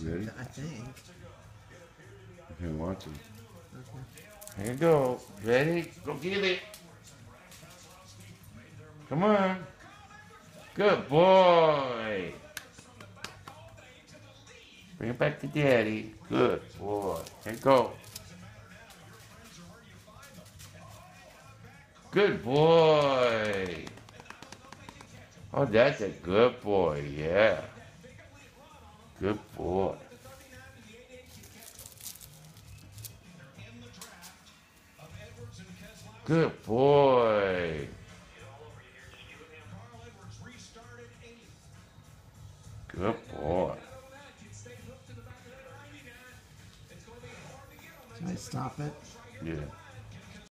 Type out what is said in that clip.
Ready? I think. If you want to. Okay. Here you go. Ready? Go get it. Come on. Good boy. Bring it back to daddy. Good boy. Here you go. Good boy. Oh, that's a good boy. Yeah. Good boy. Good boy. Good boy. Can I stop it? Yeah.